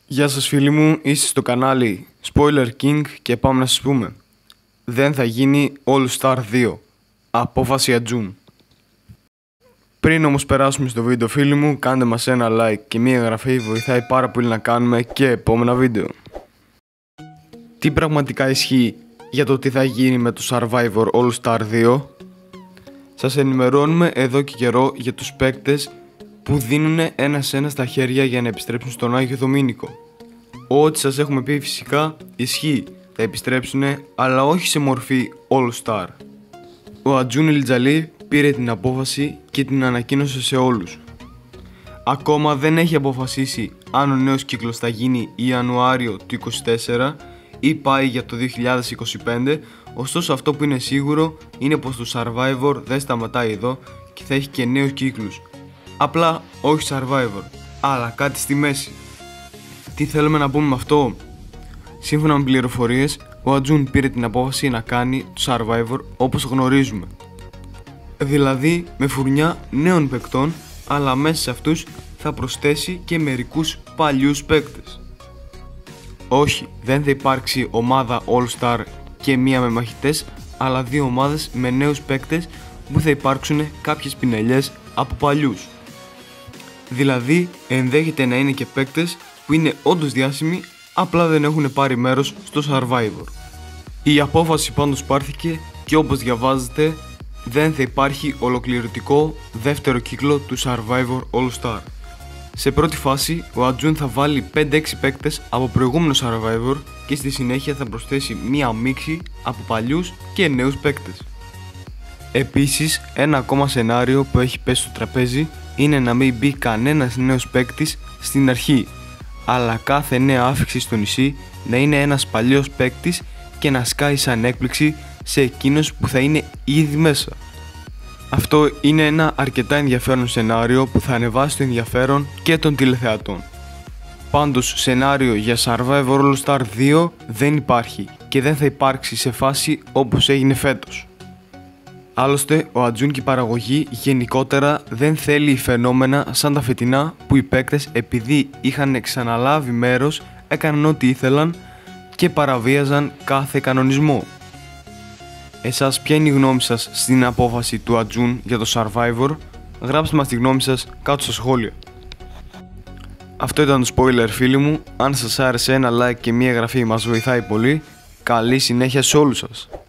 Γεια σας φίλοι μου, είστε στο κανάλι Spoiler King και πάμε να σας πούμε: δεν θα γίνει All Star 2. Απόφαση Ατζούν. Πριν όμως περάσουμε στο βίντεο φίλοι μου, κάντε μας ένα like και μία εγγραφή, βοηθάει πάρα πολύ να κάνουμε και επόμενα βίντεο. Τι πραγματικά ισχύει για το τι θα γίνει με το Survivor All Star 2? Σας ενημερώνουμε εδώ και καιρό για τους παίκτες που δίνουν ένα-ένα στα χέρια για να επιστρέψουν στον Άγιο Δομήνικο. Ό,τι σας έχουμε πει φυσικά ισχύει, θα επιστρέψουν, αλλά όχι σε μορφή All Star. Ο Ατζούν Ελιτζαλή πήρε την απόφαση και την ανακοίνωσε σε όλους. Ακόμα δεν έχει αποφασίσει αν ο νέος κύκλος θα γίνει Ιανουάριο του 2024 ή πάει για το 2025, ωστόσο αυτό που είναι σίγουρο είναι πως το Survivor δεν σταματάει εδώ και θα έχει και νέους κύκλους. Απλά όχι Survivor, αλλά κάτι στη μέση. Τι θέλουμε να πούμε με αυτό? Σύμφωνα με πληροφορίες, ο Ατζούν πήρε την απόφαση να κάνει το Survivor όπως το γνωρίζουμε. Δηλαδή με φουρνιά νέων παικτών, αλλά μέσα σε αυτούς θα προσθέσει και μερικούς παλιούς παίκτες. Όχι, δεν θα υπάρξει ομάδα All Star και μία με μαχητές, αλλά δύο ομάδες με νέους παίκτες που θα υπάρξουν κάποιες πινελιές από παλιούς. Δηλαδή ενδέχεται να είναι και παίκτες που είναι όντως διάσημοι, απλά δεν έχουν πάρει μέρος στο Survivor. Η απόφαση πάντως πάρθηκε και όπως διαβάζετε δεν θα υπάρχει ολοκληρωτικό δεύτερο κύκλο του Survivor All Star. Σε πρώτη φάση ο Ατζούν θα βάλει 5-6 παίκτες από προηγούμενο Survivor και στη συνέχεια θα προσθέσει μία μίξη από παλιούς και νέους παίκτες. Επίσης, ένα ακόμα σενάριο που έχει πέσει στο τραπέζι είναι να μην μπει κανένας νέος παίκτης στην αρχή, αλλά κάθε νέα άφιξη στο νησί να είναι ένας παλιός παίκτης και να σκάει σαν έκπληξη σε εκείνους που θα είναι ήδη μέσα. Αυτό είναι ένα αρκετά ενδιαφέρον σενάριο που θα ανεβάσει το ενδιαφέρον και των τηλεθεατών. Πάντως σενάριο για Survivor All Star 2 δεν υπάρχει και δεν θα υπάρξει σε φάση όπως έγινε φέτος. Άλλωστε, ο Ατζούν και η παραγωγή γενικότερα δεν θέλει φαινόμενα σαν τα φετινά που οι παίκτες επειδή είχαν ξαναλάβει μέρος έκαναν ό,τι ήθελαν και παραβίαζαν κάθε κανονισμό. Εσάς ποια είναι η γνώμη σας στην απόφαση του Ατζούν για το Survivor? Γράψτε μας τη γνώμη σας κάτω στα σχόλια. Αυτό ήταν το spoiler φίλοι μου, αν σας άρεσε ένα like και μία εγγραφή μας βοηθάει πολύ. Καλή συνέχεια σε όλους σας.